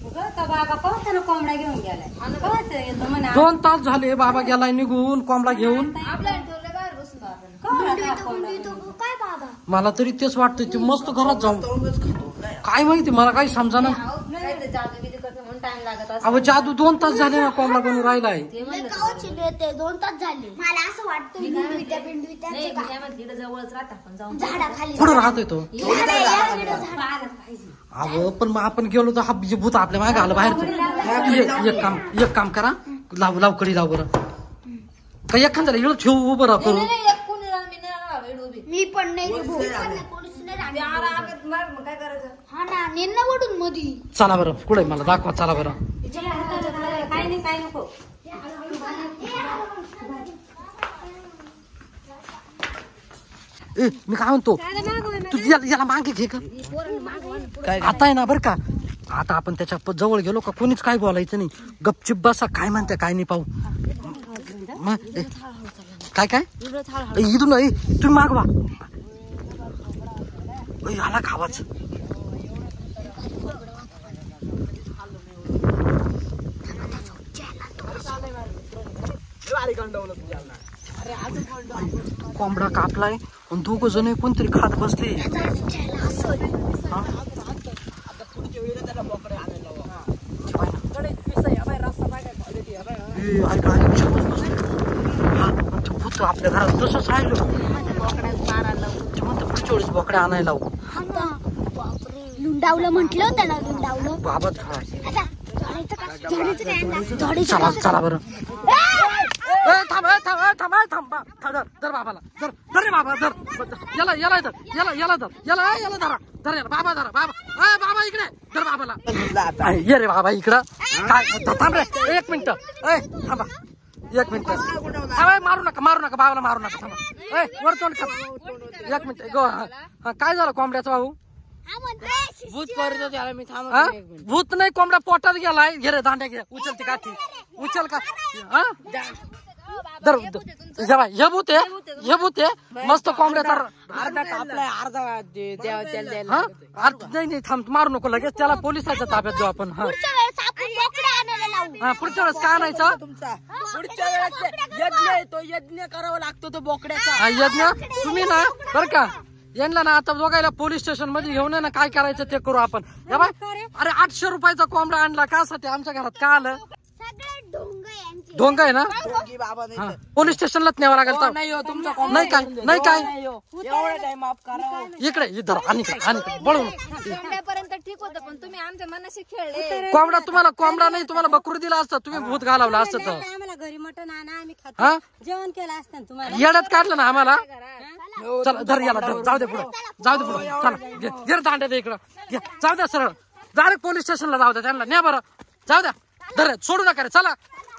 बाबा कोणता कोंबडा घेऊन गेलाय 2 तास झाले बाबा गेलाय निघून कोंबडा घेऊन. मला तरी तेच वाटतं ते मस्त घरात जाऊन काय माहिती मला काही समजाना. अहो जादू 2 तास झाले ना कोंबडा बनून राहिलाय. 2 तास झाले मला असं वाटतं पुढे राहतोय तो. अहो पण मग आपण गेलो तर हा भूत आपल्या मागे आलं बाहेर. एक काम करा लाव कडी लाव बरं का एखाद्याला इकडं ठेवू उभं राहा करू. मी पण नाही चला बरं पुढे मला दाखवा चला बरं. काय नाही काय नको. मी काय म्हणतो तू याला मागे घे का आता आहे ना बरं का. आता आपण त्याच्या जवळ गेलो का कोणीच काय बोलायचं नाही. गपचिप बसा काय म्हणते काय नाही पाहू. काय इथून तुम्ही मागवा आला खावाच. कोंबडा कापलाय आणि 2 जण कोणतरी खात बसले. भूत आपल्या घरात तसंच राहिलो म्हणतो पुढच्या वेळेस बोकड्या आणायला लावू. लुंडावलं म्हटलं होतं ना लुंडावलं बाबा चला चला बरं. थांब धर बाबाला धर रे बाबा धर याला धरा बाबा धरा बाबा इकडे धर बाबाला. ये रे बाबा इकडं काय थांब रे 1 मिनिट थांबा 1 मिनिट मारू नका बाबाला मारू नका थांबा. वर तोंड कर 1 मिनिट गो. काय झालं कोंबड्याचं भाऊ. भूत नाही कोंबडा पोटात गेलाय. घे रे दांड्या घे उचल ती काठी उचल का. हे भूत आहे मस्त कोंबड्याचा अर्धा कापलाय अर्धा नाही थांब मारू नको लगेच त्याला पोलिसाच्या ताब्यात देऊ आपण. पुढच्या वेळेस काय आणायचं पुढच्या वेळेस तो यज्ञ करावा लागतो तो बोकड्याचा यज्ञ. तुम्ही ना बरं का यांना ना आता दोघायला पोलीस स्टेशन मध्ये घेऊन ना काय करायचं ते करू आपण. अरे 800 रुपयाचा कोंबडा आणला कासाठी आमच्या घरात का आलं. ढोंग आहे ना पोलीस स्टेशनलाच न्यावं लागेल. नाही काय एवढा टाइम आप करा इकडे इधर आणि बळून ठीक होतं पण तुम्ही आमच्या मनाशी खेळले. कोंबडा तुम्हाला कोंबडा नाही तुम्हाला बकरू दिला असतं तुम्ही भूत घालवलं असतं तर आम्हाला घरी मटण आणा आम्ही खातो जेवण केलं असतं तुम्हाला. येड्यात काढलं ना आम्हाला. चला धर याला जाऊ दे पुढे चला घे दांड्या दे इकडं जाऊ द्या सरळ डायरेक्ट पोलीस स्टेशनला जाऊ द्या त्यांना न्या बरं जाऊ द्या धर सोडू नका रे चला.